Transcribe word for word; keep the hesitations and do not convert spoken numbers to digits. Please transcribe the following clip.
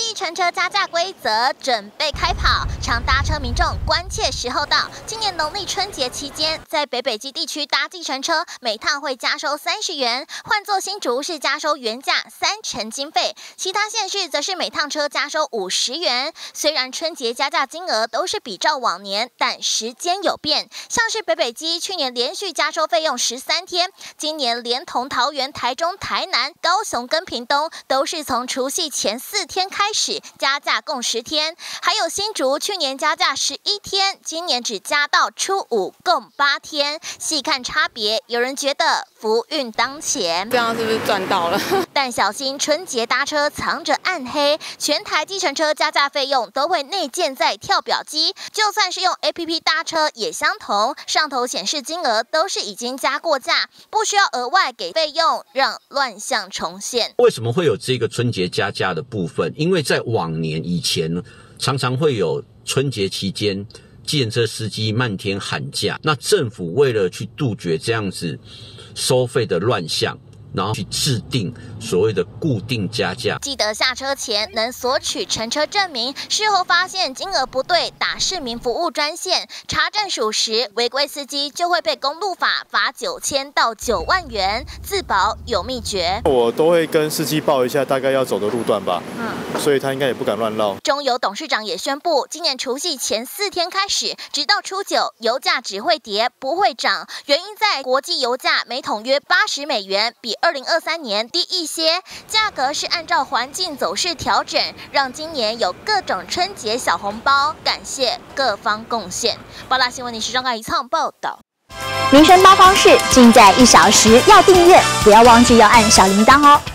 计程车加价规则准备开跑，常搭车民众关切时候到。今年农历春节期间，在北北基地区搭计程车，每趟会加收三十元，换作新竹是加收原价三成经费，其他县市则是每趟车加收五十元。虽然春节加价金额都是比照往年，但时间有变，像是北北基去年连续加收费用十三天，今年连同桃园、台中、台南、高雄跟屏东都是从除夕前四天开始加价共十天，还有新竹去年加价十一天，今年只加到初五共八天。细看差别，有人觉得福运当前， 这样是不是赚到了？ 但小心春节搭车藏着暗黑，全台计程车加价费用都会内建在跳表机，就算是用 A P P 搭车也相同，上头显示金额都是已经加过价，不需要额外给费用，让乱象重现。 为什么会有这个春节加价的部分？因为在往年以前呢，常常会有春节期间计程车司机漫天喊价，那政府为了去杜绝这样子收费的乱象，然后去制定所谓的固定加价， 记得下车前能索取乘车证明，事后发现金额不对，打市民服务专线查证属实，违规司机就会被公路法罚九千到九万元。自保有秘诀， 我都会跟司机报一下大概要走的路段吧，嗯，所以他应该也不敢乱绕。 中油董事长也宣布，今年除夕前四天开始，直到初九，油价只会跌不会涨，原因在国际油价每桶约八十美元，比二零二三年低一些，价格是按照环境走势调整，让今年有各种春节小红包，感谢各方贡献。八大新闻，你是张盖一仓报道。 民生八方式尽在一小时，要订阅，不要忘记要按小铃铛哦。